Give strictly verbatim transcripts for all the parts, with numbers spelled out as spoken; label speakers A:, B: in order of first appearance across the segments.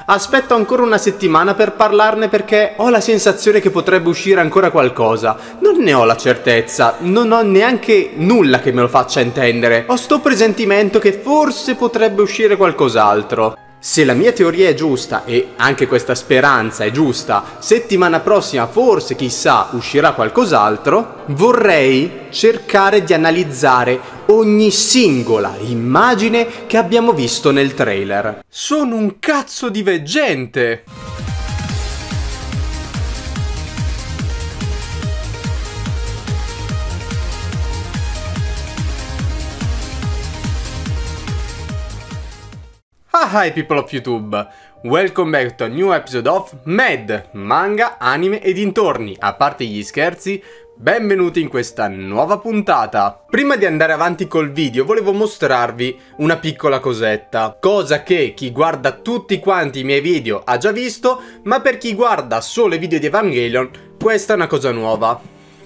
A: Aspetto ancora una settimana per parlarne perché ho la sensazione che potrebbe uscire ancora qualcosa. Non ne ho la certezza, non ho neanche nulla che me lo faccia intendere. Ho sto presentimento che forse potrebbe uscire qualcos'altro. Se la mia teoria è giusta, e anche questa speranza è giusta, settimana prossima forse, chissà, uscirà qualcos'altro, vorrei cercare di analizzare ogni singola immagine che abbiamo visto nel trailer. Sono un cazzo di veggente! Hi people of YouTube, welcome back to a new episode of Mad, manga, anime e dintorni. A parte gli scherzi, benvenuti in questa nuova puntata. Prima di andare avanti col video volevo mostrarvi una piccola cosetta, cosa che chi guarda tutti quanti i miei video ha già visto, ma per chi guarda solo i video di Evangelion questa è una cosa nuova.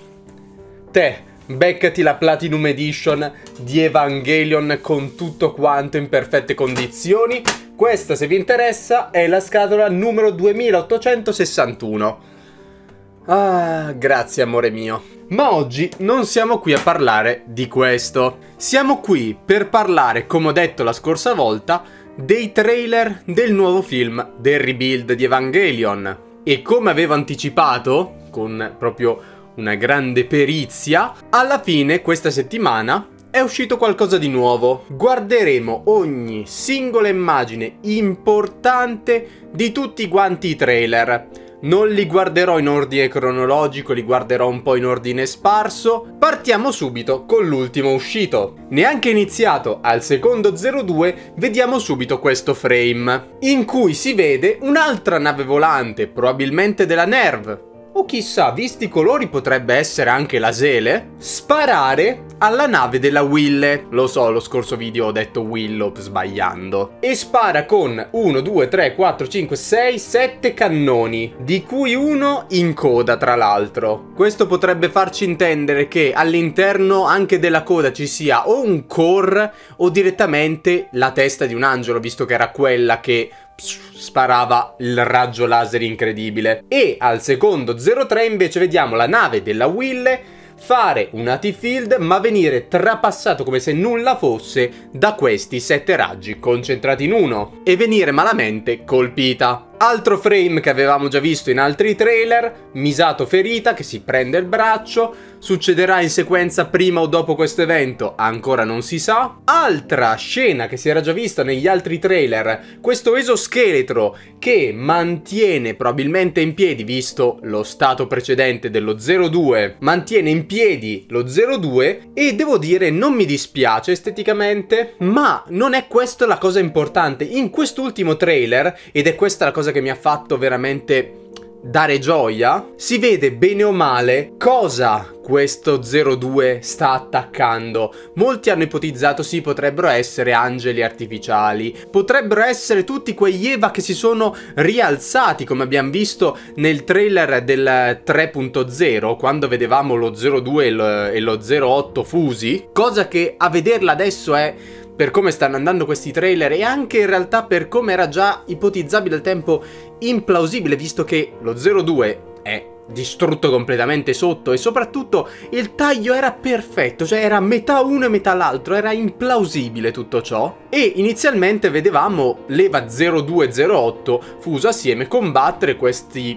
A: Te beccati la Platinum Edition di Evangelion con tutto quanto in perfette condizioni. Questa, se vi interessa, è la scatola numero duemilaottocentosessantuno. Ah, grazie amore mio. Ma oggi non siamo qui a parlare di questo. Siamo qui per parlare, come ho detto la scorsa volta, dei trailer del nuovo film del rebuild di Evangelion. E come avevo anticipato, con proprio una grande perizia, alla fine questa settimana è uscito qualcosa di nuovo. Guarderemo ogni singola immagine importante di tutti quanti i trailer. Non li guarderò in ordine cronologico, li guarderò un po' in ordine sparso. Partiamo subito con l'ultimo uscito. Neanche iniziato al secondo zero due, vediamo subito questo frame, in cui si vede un'altra nave volante, probabilmente della Nerv, o chissà, visti i colori potrebbe essere anche la Sele, sparare alla nave della Wille. Lo so, lo scorso video ho detto Willow sbagliando. E spara con uno, due, tre, quattro, cinque, sei, sette cannoni, di cui uno in coda tra l'altro. Questo potrebbe farci intendere che all'interno anche della coda ci sia o un core o direttamente la testa di un angelo, visto che era quella che sparava il raggio laser incredibile. E al secondo zero tre invece vediamo la nave della Wille fare un A T-Field ma venire trapassato come se nulla fosse da questi sette raggi concentrati in uno e venire malamente colpita. Altro frame che avevamo già visto in altri trailer, Misato ferita che si prende il braccio, succederà in sequenza prima o dopo questo evento, ancora non si sa. Altra scena che si era già vista negli altri trailer, questo esoscheletro che mantiene probabilmente in piedi, visto lo stato precedente dello zero due, mantiene in piedi lo zero due e devo dire non mi dispiace esteticamente, ma non è questa la cosa importante. In quest'ultimo trailer, ed è questa la cosa che mi ha fatto veramente dare gioia, si vede bene o male cosa questo zero due sta attaccando. Molti hanno ipotizzato sì, potrebbero essere angeli artificiali, potrebbero essere tutti quegli Eva che si sono rialzati come abbiamo visto nel trailer del tre punto zero, quando vedevamo lo zero due e lo, e lo zero otto fusi, cosa che a vederla adesso è, per come stanno andando questi trailer e anche in realtà per come era già ipotizzabile al tempo, implausibile, visto che lo zero due è distrutto completamente sotto e soprattutto il taglio era perfetto, cioè era metà uno e metà l'altro, era implausibile tutto ciò. E inizialmente vedevamo l'Eva zero due zero otto fuso assieme combattere questi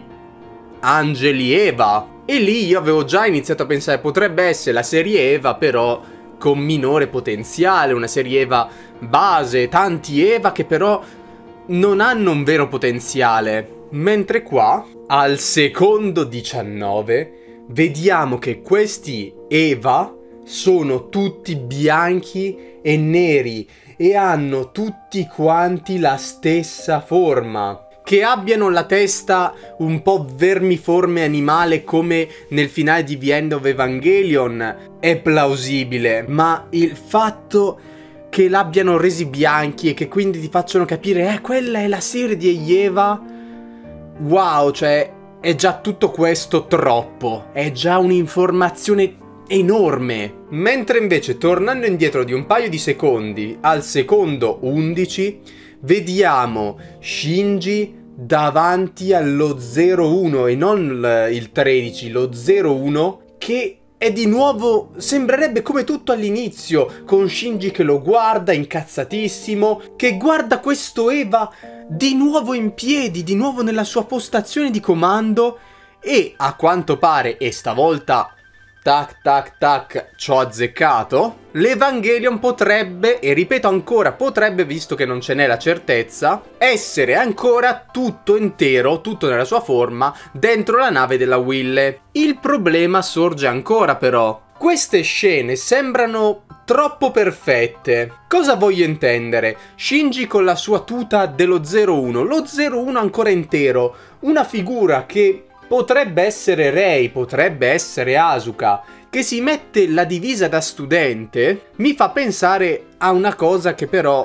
A: angeli Eva, e lì io avevo già iniziato a pensare potrebbe essere la serie Eva però con minore potenziale, una serie Eva base, tanti Eva che però non hanno un vero potenziale. Mentre qua, al secondo diciannove, vediamo che questi Eva sono tutti bianchi e neri e hanno tutti quanti la stessa forma. Che abbiano la testa un po' vermiforme animale come nel finale di The End of Evangelion è plausibile, ma il fatto che l'abbiano resi bianchi e che quindi ti facciano capire eh quella è la serie di Eva, wow, cioè è già tutto questo troppo, è già un'informazione enorme. Mentre invece tornando indietro di un paio di secondi al secondo undici vediamo Shinji davanti allo zero uno e non il tredici, lo zero uno, che è di nuovo, sembrerebbe come tutto all'inizio, con Shinji che lo guarda incazzatissimo, che guarda questo Eva di nuovo in piedi, di nuovo nella sua postazione di comando, e a quanto pare, e stavolta tac tac tac ci ho azzeccato, l'Evangelion potrebbe, e ripeto ancora potrebbe visto che non ce n'è la certezza, essere ancora tutto intero, tutto nella sua forma, dentro la nave della Wille. Il problema sorge ancora però. Queste scene sembrano troppo perfette. Cosa voglio intendere? Shinji con la sua tuta dello zero uno, lo zero uno ancora intero, una figura che potrebbe essere Rei, potrebbe essere Asuka, che si mette la divisa da studente, mi fa pensare a una cosa che però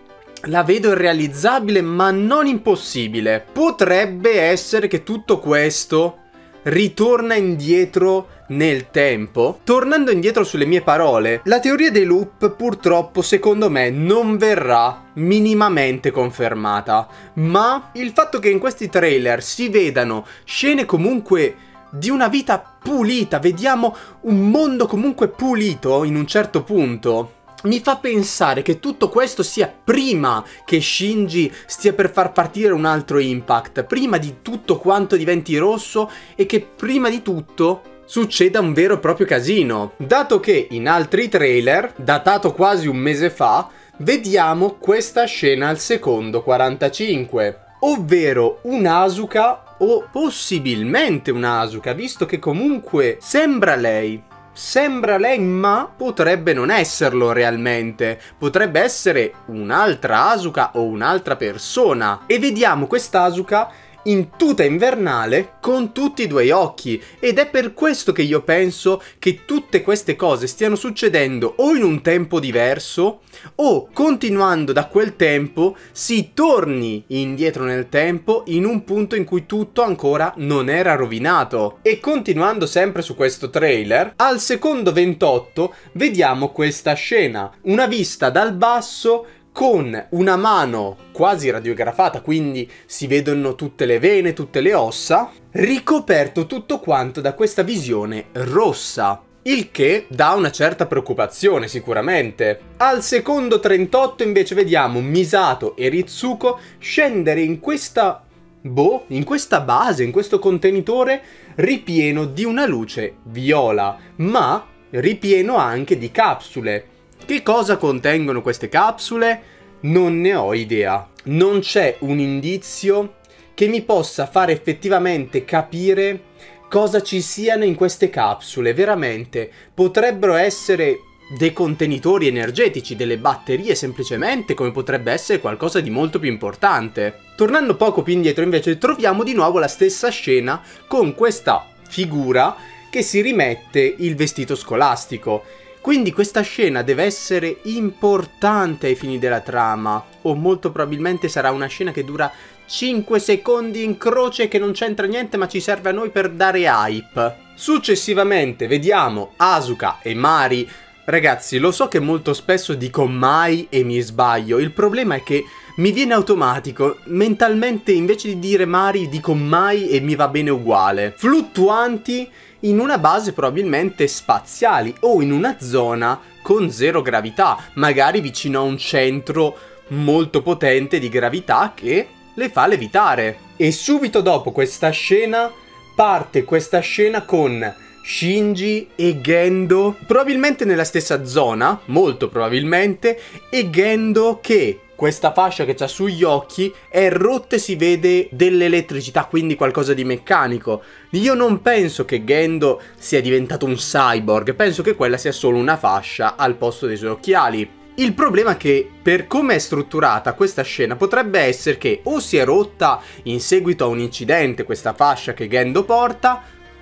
A: la vedo irrealizzabile ma non impossibile. Potrebbe essere che tutto questo ritorna indietro nel tempo. Tornando indietro sulle mie parole, la teoria dei loop purtroppo secondo me non verrà minimamente confermata, ma il fatto che in questi trailer si vedano scene comunque di una vita pulita, vediamo un mondo comunque pulito in un certo punto, mi fa pensare che tutto questo sia prima che Shinji stia per far partire un altro Impact, prima di tutto quanto diventi rosso e che prima di tutto succeda un vero e proprio casino. Dato che in altri trailer, datato quasi un mese fa, vediamo questa scena al secondo quarantacinque, ovvero un Asuka o possibilmente un Asuka, visto che comunque sembra lei. Sembra lei, ma potrebbe non esserlo realmente. Potrebbe essere un'altra Asuka o un'altra persona. E vediamo quest'Asuka in tuta invernale con tutti i due occhi, ed è per questo che io penso che tutte queste cose stiano succedendo o in un tempo diverso o continuando da quel tempo si torni indietro nel tempo in un punto in cui tutto ancora non era rovinato. E continuando sempre su questo trailer, al secondo ventotto vediamo questa scena, una vista dal basso con una mano quasi radiografata, quindi si vedono tutte le vene, tutte le ossa, ricoperto tutto quanto da questa visione rossa, il che dà una certa preoccupazione sicuramente. Al secondo trentotto invece vediamo Misato e Ritsuko scendere in questa, boh, in questa base, in questo contenitore ripieno di una luce viola, ma ripieno anche di capsule. Che cosa contengono queste capsule? Non ne ho idea. Non c'è un indizio che mi possa fare effettivamente capire cosa ci siano in queste capsule. Veramente potrebbero essere dei contenitori energetici, delle batterie semplicemente, come potrebbe essere qualcosa di molto più importante. Tornando poco più indietro invece troviamo di nuovo la stessa scena con questa figura che si rimette il vestito scolastico. Quindi questa scena deve essere importante ai fini della trama, o molto probabilmente sarà una scena che dura cinque secondi in croce che non c'entra niente ma ci serve a noi per dare hype. Successivamente vediamo Asuka e Mari. Ragazzi, lo so che molto spesso dico mai e mi sbaglio, il problema è che mi viene automatico, mentalmente invece di dire Mari dico mai e mi va bene uguale. Fluttuanti in una base probabilmente spaziali o in una zona con zero gravità, magari vicino a un centro molto potente di gravità che le fa levitare. E subito dopo questa scena parte questa scena con Shinji e Gendo probabilmente nella stessa zona, molto probabilmente, e Gendo che questa fascia che c'ha sugli occhi è rotta e si vede dell'elettricità, quindi qualcosa di meccanico. Io non penso che Gendo sia diventato un cyborg, penso che quella sia solo una fascia al posto dei suoi occhiali. Il problema è che per come è strutturata questa scena potrebbe essere che o si è rotta in seguito a un incidente questa fascia che Gendo porta,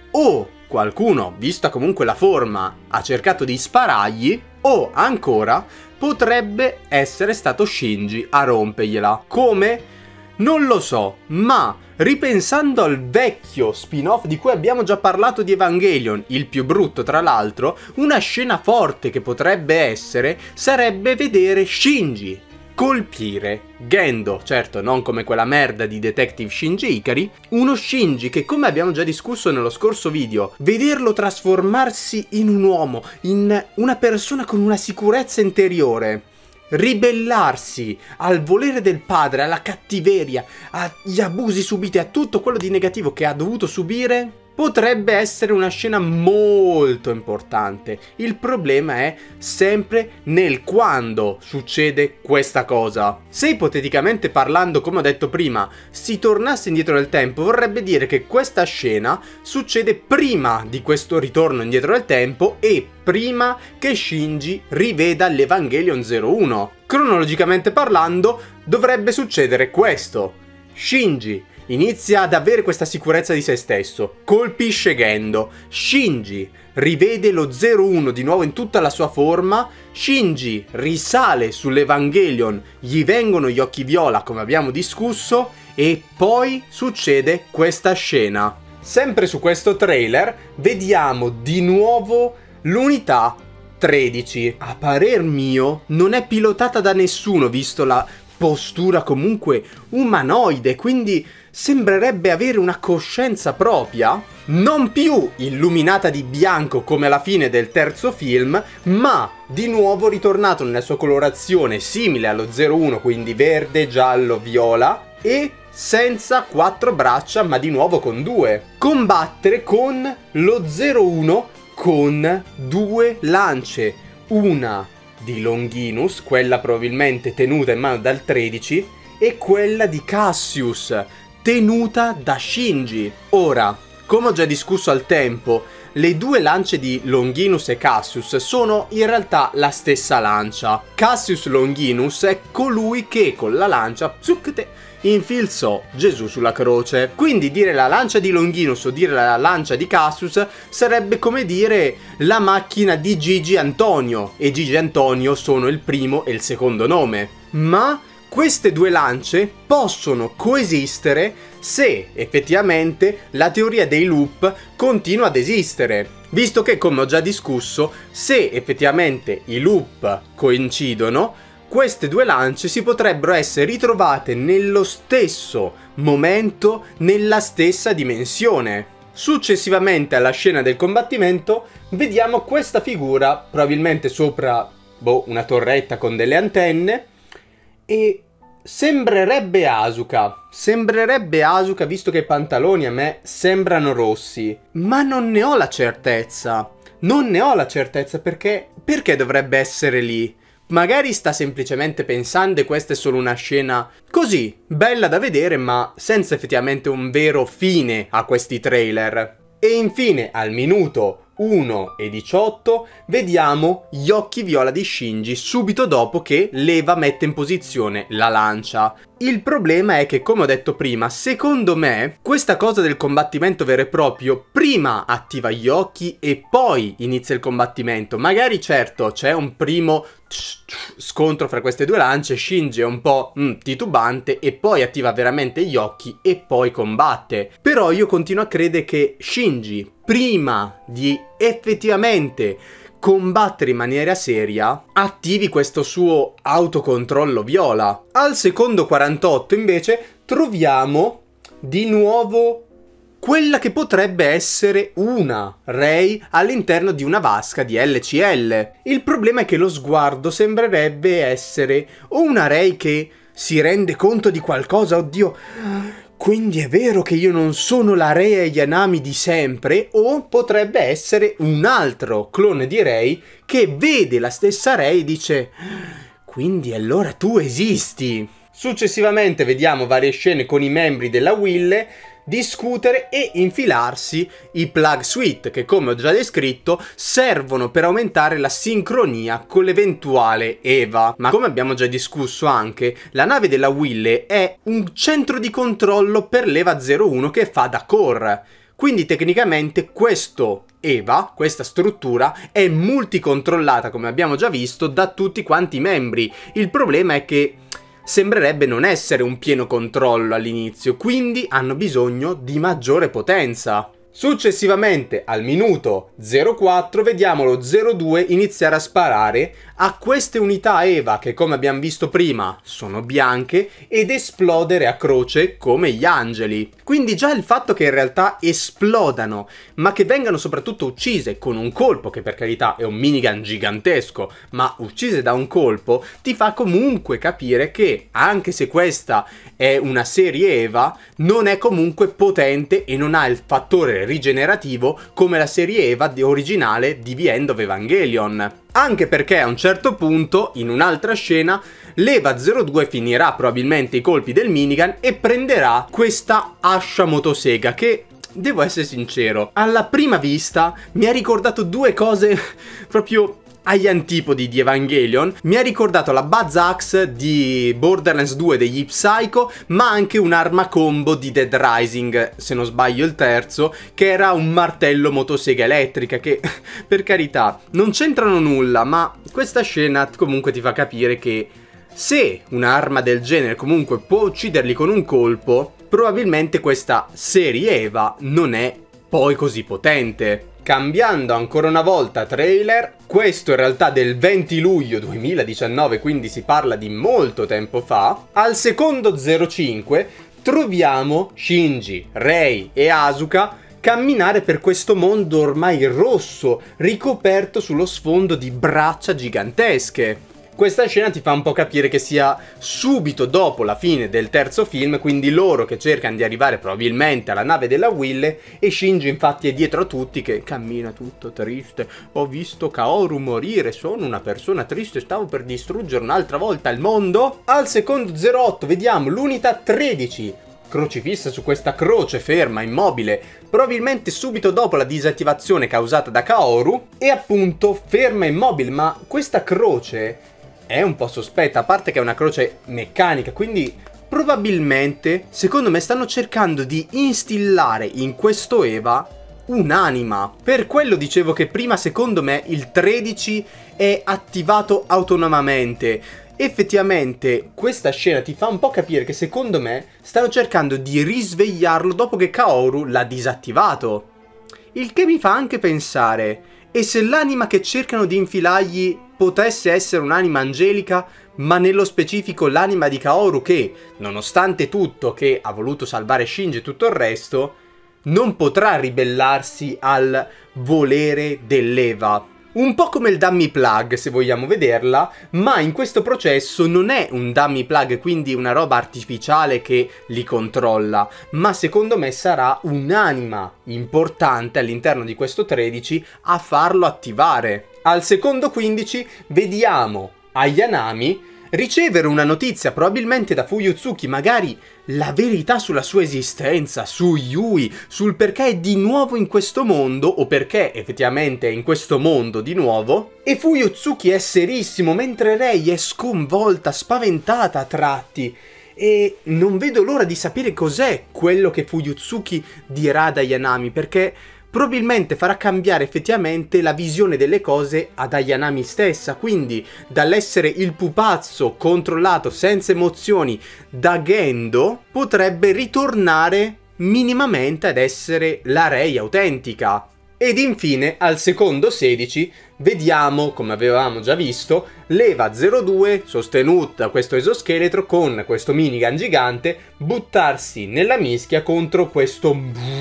A: o qualcuno, vista comunque la forma, ha cercato di sparargli, o ancora potrebbe essere stato Shinji a rompergliela. Come? Non lo so, ma ripensando al vecchio spin-off di cui abbiamo già parlato di Evangelion, il più brutto tra l'altro, una scena forte che potrebbe essere sarebbe vedere Shinji colpire Gendo, certo non come quella merda di Detective Shinji Ikari, uno Shinji che, come abbiamo già discusso nello scorso video, vederlo trasformarsi in un uomo, in una persona con una sicurezza interiore, ribellarsi al volere del padre, alla cattiveria, agli abusi subiti, a tutto quello di negativo che ha dovuto subire, potrebbe essere una scena molto importante. Il problema è sempre nel quando succede questa cosa. Se ipoteticamente parlando, come ho detto prima, si tornasse indietro nel tempo, vorrebbe dire che questa scena succede prima di questo ritorno indietro nel tempo e prima che Shinji riveda l'Evangelion zero uno. Cronologicamente parlando, dovrebbe succedere questo. Shinji inizia ad avere questa sicurezza di se stesso, colpisce Gendo, Shinji rivede lo zero uno di nuovo in tutta la sua forma, Shinji risale sull'Evangelion, gli vengono gli occhi viola come abbiamo discusso e poi succede questa scena. Sempre su questo trailer vediamo di nuovo l'unità tredici. A parer mio non è pilotata da nessuno visto la postura comunque umanoide, quindi sembrerebbe avere una coscienza propria, non più illuminata di bianco come alla fine del terzo film, ma di nuovo ritornato nella sua colorazione simile allo zero uno, quindi verde, giallo, viola, e senza quattro braccia ma di nuovo con due. Combattere con lo zero uno con due lance, una di Longinus, quella probabilmente tenuta in mano dal tredici, e quella di Cassius, tenuta da Shinji. Ora, come ho già discusso al tempo, le due lance di Longinus e Cassius sono in realtà la stessa lancia. Cassius Longinus è colui che con la lancia pzucte, infilzò Gesù sulla croce. Quindi dire la lancia di Longinus o dire la lancia di Cassius sarebbe come dire la macchina di Gigi Antonio, e Gigi Antonio sono il primo e il secondo nome. Ma queste due lance possono coesistere se effettivamente la teoria dei loop continua ad esistere, visto che, come ho già discusso, se effettivamente i loop coincidono, queste due lance si potrebbero essere ritrovate nello stesso momento, nella stessa dimensione. Successivamente alla scena del combattimento vediamo questa figura, probabilmente sopra boh, una torretta con delle antenne, e sembrerebbe Asuka, sembrerebbe Asuka visto che i pantaloni a me sembrano rossi, ma non ne ho la certezza, non ne ho la certezza perché, perché dovrebbe essere lì? Magari sta semplicemente pensando e questa è solo una scena così, bella da vedere ma senza effettivamente un vero fine a questi trailer. E infine al minuto uno e diciotto vediamo gli occhi viola di Shinji subito dopo che l'Eva mette in posizione la lancia. Il problema è che, come ho detto prima, secondo me questa cosa del combattimento vero e proprio prima attiva gli occhi e poi inizia il combattimento. Magari certo c'è un primo scontro fra queste due lance, Shinji è un po' mm, titubante e poi attiva veramente gli occhi e poi combatte. Però io continuo a credere che Shinji, prima di effettivamente combattere in maniera seria, attivi questo suo autocontrollo viola. Al secondo quarantotto invece troviamo di nuovo quella che potrebbe essere una Rei all'interno di una vasca di L C L. Il problema è che lo sguardo sembrerebbe essere o una Rei che si rende conto di qualcosa, oddio, quindi è vero che io non sono la Rei Ayanami di sempre, o potrebbe essere un altro clone di Rei che vede la stessa Rei e dice quindi allora tu esisti. Successivamente vediamo varie scene con i membri della Wille discutere e infilarsi i plug suite che, come ho già descritto, servono per aumentare la sincronia con l'eventuale Eva. Ma come abbiamo già discusso anche, la nave della Wille è un centro di controllo per l'Eva zero uno che fa da core. Quindi tecnicamente questo Eva, questa struttura, è multicontrollata, come abbiamo già visto, da tutti quanti i membri. Il problema è che sembrerebbe non essere un pieno controllo all'inizio, quindi hanno bisogno di maggiore potenza. Successivamente, al minuto zero quattro, vediamo lo zero due iniziare a sparare a queste unità Eva che, come abbiamo visto prima, sono bianche, ed esplodere a croce come gli angeli. Quindi già il fatto che in realtà esplodano, ma che vengano soprattutto uccise con un colpo, che per carità è un minigun gigantesco, ma uccise da un colpo, ti fa comunque capire che, anche se questa è una serie Eva, non è comunque potente e non ha il fattore rigenerativo come la serie Eva originale di The End of Evangelion. Anche perché a un certo punto, in un'altra scena, l'Eva zero due finirà probabilmente i colpi del minigun e prenderà questa ascia motosega che, devo essere sincero, alla prima vista mi ha ricordato due cose proprio agli antipodi di Evangelion. Mi ha ricordato la Buzz Axe di Borderlands due degli Psycho, ma anche un'arma combo di Dead Rising, se non sbaglio il terzo, che era un martello motosega elettrica, che per carità non c'entrano nulla, ma questa scena comunque ti fa capire che se un'arma del genere comunque può ucciderli con un colpo, probabilmente questa serie Eva non è poi così potente. Cambiando ancora una volta trailer, questo in realtà del venti luglio duemiladiciannove, quindi si parla di molto tempo fa. Al secondo zero cinque troviamo Shinji, Rei e Asuka camminare per questo mondo ormai rosso, ricoperto sullo sfondo di braccia gigantesche. Questa scena ti fa un po' capire che sia subito dopo la fine del terzo film, quindi loro che cercano di arrivare probabilmente alla nave della Will, e Shinji infatti è dietro a tutti che cammina tutto triste. Ho visto Kaoru morire, sono una persona triste, stavo per distruggere un'altra volta il mondo. Al secondo zero otto vediamo l'unità tredici, crocifissa su questa croce ferma, immobile, probabilmente subito dopo la disattivazione causata da Kaoru, e appunto ferma immobile, ma questa croce è un po' sospetta, a parte che è una croce meccanica, quindi probabilmente, secondo me, stanno cercando di instillare in questo Eva un'anima. Per quello dicevo che prima, secondo me, il tredici è attivato autonomamente. Effettivamente questa scena ti fa un po' capire che, secondo me, stanno cercando di risvegliarlo dopo che Kaoru l'ha disattivato. Il che mi fa anche pensare, e se l'anima che cercano di infilargli potesse essere un'anima angelica, ma nello specifico l'anima di Kaoru che, nonostante tutto, che ha voluto salvare Shinji e tutto il resto, non potrà ribellarsi al volere dell'Eva. Un po' come il dummy plug, se vogliamo vederla, ma in questo processo non è un dummy plug, quindi una roba artificiale che li controlla, ma secondo me sarà un'anima importante all'interno di questo tredici a farlo attivare. Al secondo quindici vediamo Ayanami ricevere una notizia probabilmente da Fuyutsuki, magari la verità sulla sua esistenza, su Yui, sul perché è di nuovo in questo mondo, o perché effettivamente è in questo mondo di nuovo. E Fuyutsuki è serissimo, mentre Rei è sconvolta, spaventata a tratti. E non vedo l'ora di sapere cos'è quello che Fuyutsuki dirà ad Ayanami, perché probabilmente farà cambiare effettivamente la visione delle cose ad Ayanami stessa, quindi dall'essere il pupazzo controllato senza emozioni da Gendo potrebbe ritornare minimamente ad essere la Rei autentica. Ed infine al secondo sedici vediamo, come avevamo già visto, l'Eva zero due sostenuta da questo esoscheletro con questo minigun gigante buttarsi nella mischia contro questo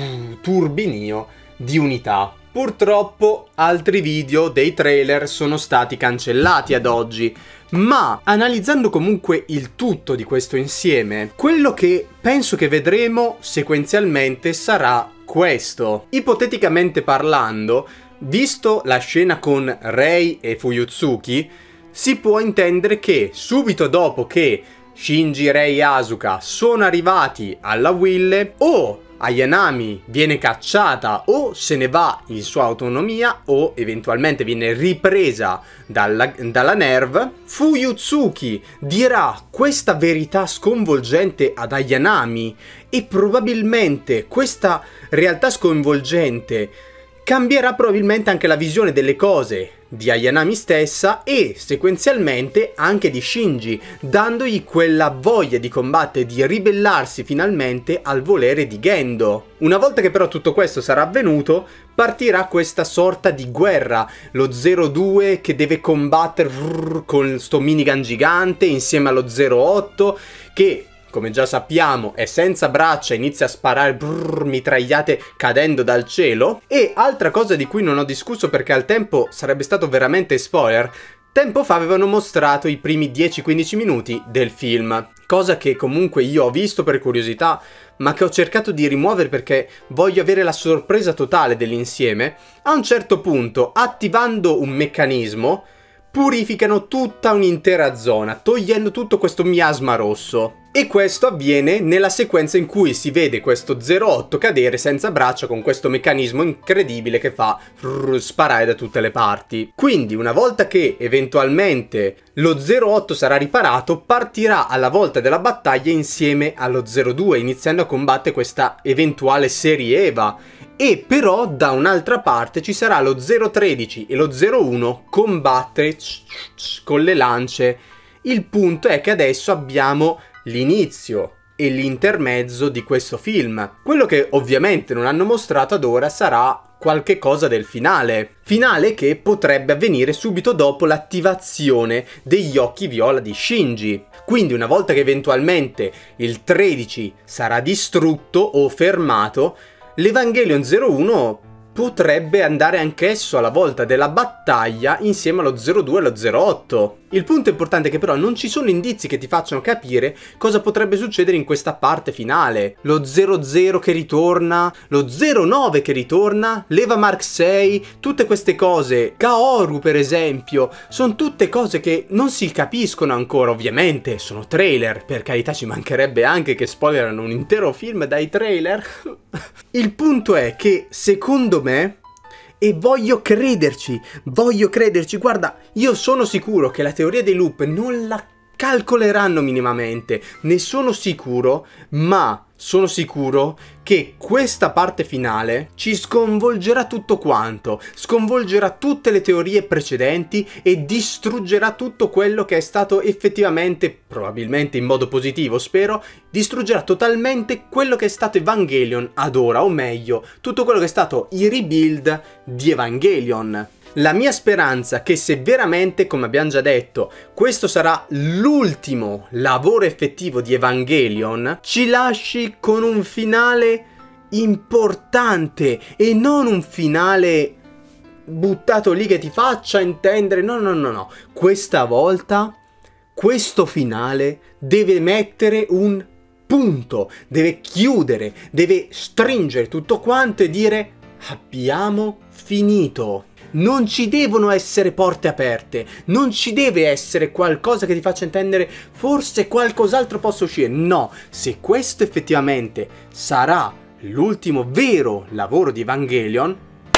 A: turbinio di unità. Purtroppo altri video dei trailer sono stati cancellati ad oggi, ma analizzando comunque il tutto di questo insieme, quello che penso che vedremo sequenzialmente sarà questo. Ipoteticamente parlando, visto la scena con Rei e Fuyutsuki, si può intendere che subito dopo che Shinji, Rei e Asuka sono arrivati alla Will, o Ayanami viene cacciata o se ne va in sua autonomia, o eventualmente viene ripresa dalla, dalla Nerve. Fuyutsuki dirà questa verità sconvolgente ad Ayanami, e probabilmente questa realtà sconvolgente cambierà probabilmente anche la visione delle cose di Ayanami stessa e sequenzialmente anche di Shinji, dandogli quella voglia di combattere, di ribellarsi finalmente al volere di Gendo. Una volta che però tutto questo sarà avvenuto, partirà questa sorta di guerra, lo zero due che deve combattere con sto minigun gigante insieme allo zero otto che, come già sappiamo, è senza braccia, inizia a sparare brrr, mitragliate cadendo dal cielo. E altra cosa di cui non ho discusso perché al tempo sarebbe stato veramente spoiler, tempo fa avevano mostrato i primi dieci quindici minuti del film, cosa che comunque io ho visto per curiosità, ma che ho cercato di rimuovere perché voglio avere la sorpresa totale dell'insieme. A un certo punto, attivando un meccanismo, purificano tutta un'intera zona, togliendo tutto questo miasma rosso. E questo avviene nella sequenza in cui si vede questo zero otto cadere senza braccia con questo meccanismo incredibile che fa frrr, sparare da tutte le parti. Quindi una volta che eventualmente lo zero otto sarà riparato, partirà alla volta della battaglia insieme allo zero due, iniziando a combattere questa eventuale serie Eva. E però da un'altra parte ci sarà lo zero tredici e lo zero uno combattere con le lance. Il punto è che adesso abbiamo l'inizio e l'intermezzo di questo film. Quello che ovviamente non hanno mostrato ad ora sarà qualche cosa del finale. Finale che potrebbe avvenire subito dopo l'attivazione degli occhi viola di Shinji. Quindi una volta che eventualmente il tredici sarà distrutto o fermato, l'Evangelion zero uno potrebbe andare anch'esso alla volta della battaglia insieme allo zero due e allo zero otto. Il punto importante è che però non ci sono indizi che ti facciano capire cosa potrebbe succedere in questa parte finale. Lo zero zero che ritorna, lo zero nove che ritorna, l'Eva Mark sei, tutte queste cose, Kaoru per esempio, sono tutte cose che non si capiscono ancora. Ovviamente sono trailer, per carità, ci mancherebbe anche che spoilerano un intero film dai trailer. Il punto è che secondo me, e voglio crederci, voglio crederci, guarda, io sono sicuro che la teoria dei loop non la calcoleranno minimamente, ne sono sicuro, ma sono sicuro che questa parte finale ci sconvolgerà tutto quanto, sconvolgerà tutte le teorie precedenti e distruggerà tutto quello che è stato effettivamente, probabilmente in modo positivo spero, distruggerà totalmente quello che è stato Evangelion ad ora, o meglio, tutto quello che è stato i rebuild di Evangelion. La mia speranza è che se veramente, come abbiamo già detto, questo sarà l'ultimo lavoro effettivo di Evangelion, ci lasci con un finale importante e non un finale buttato lì che ti faccia intendere, no no no no, questa volta questo finale deve mettere un punto, deve chiudere, deve stringere tutto quanto e dire abbiamo finito. Non ci devono essere porte aperte, non ci deve essere qualcosa che ti faccia intendere forse qualcos'altro possa uscire. No, se questo effettivamente sarà l'ultimo vero lavoro di Evangelion,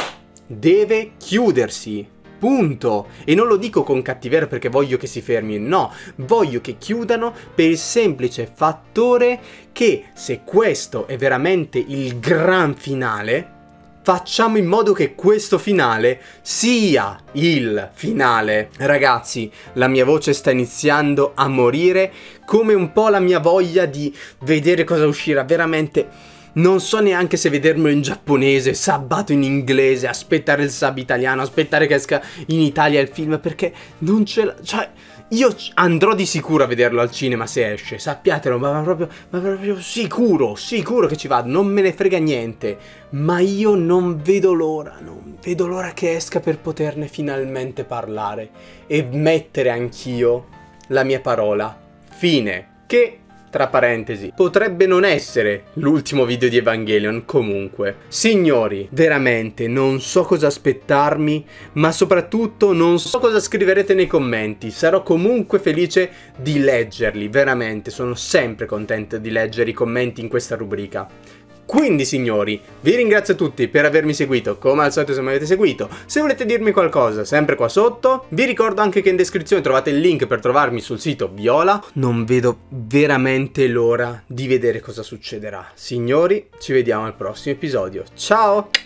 A: deve chiudersi. Punto. E non lo dico con cattiveria perché voglio che si fermi, no, voglio che chiudano per il semplice fattore che se questo è veramente il gran finale, facciamo in modo che questo finale sia il finale. Ragazzi, la mia voce sta iniziando a morire, come un po' la mia voglia di vedere cosa uscirà. Veramente non so neanche se vedermelo in giapponese, sabbato in inglese, aspettare il sub italiano, aspettare che esca in Italia il film, perché non ce la... cioè... io andrò di sicuro a vederlo al cinema se esce, sappiatelo, ma proprio, ma proprio sicuro, sicuro che ci vado, non me ne frega niente. Ma io non vedo l'ora, non vedo l'ora che esca per poterne finalmente parlare e mettere anch'io la mia parola fine, che... tra parentesi, potrebbe non essere l'ultimo video di Evangelion comunque. Signori, veramente non so cosa aspettarmi, ma soprattutto non so cosa scriverete nei commenti. Sarò comunque felice di leggerli, veramente, sono sempre contento di leggere i commenti in questa rubrica. Quindi signori, vi ringrazio tutti per avermi seguito, come al solito se mi avete seguito. Se volete dirmi qualcosa, sempre qua sotto. Vi ricordo anche che in descrizione trovate il link per trovarmi sul sito Viola. Non vedo veramente l'ora di vedere cosa succederà. Signori, ci vediamo al prossimo episodio. Ciao!